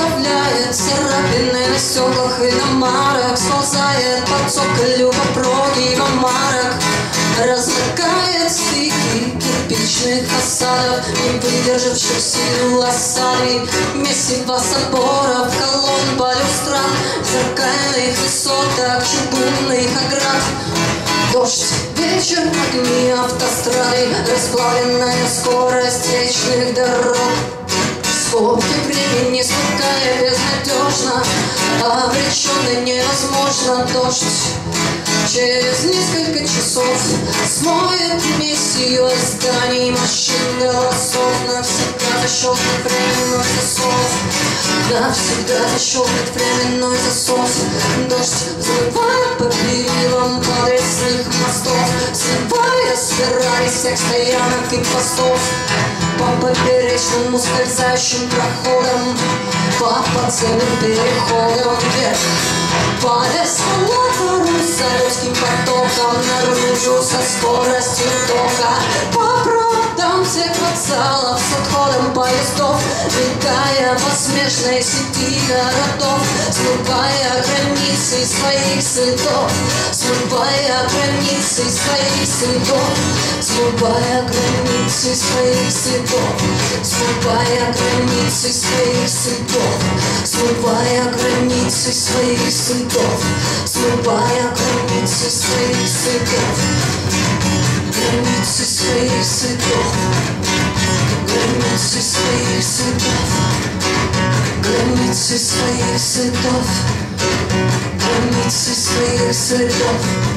оставляет царапины на стеклах и на марах, сползает по цоколю, по прогибам марок, размыкает стыки кирпичных фасадов, не выдержавших силу осады, месиво соборов, колонн, балюстрад, зеркальных высоток, чугунных оград. Дождь, вечер, огни автострады, расплавленная скорость вечных дорог. Скобки времени скупкая безнадежно, обреченно невозможно. Дождь через несколько часов смоет миссию зданий, машин, голосов. Навсегда защелкнет временной засов, навсегда защелкнет временной засов. Дождь взрывает по перилам подрезных мостов, сливая спирали всех стоянок и постов. По поперечному скользящим проходам, по подземным переходам вверх, по эскалатору за легким потоком, наружу со скоростью тока, по проводам всех вокзалов с отходом поездов, летая по смешной сети городов, смывая границы своих следов, смывая границы своих следов, смывая границы своих следов, смывая границы своих следов, смывая границы своих следов, смывая границы своих следов, границы своих следов, границы своих следов, границы своих следов, границы своих следов.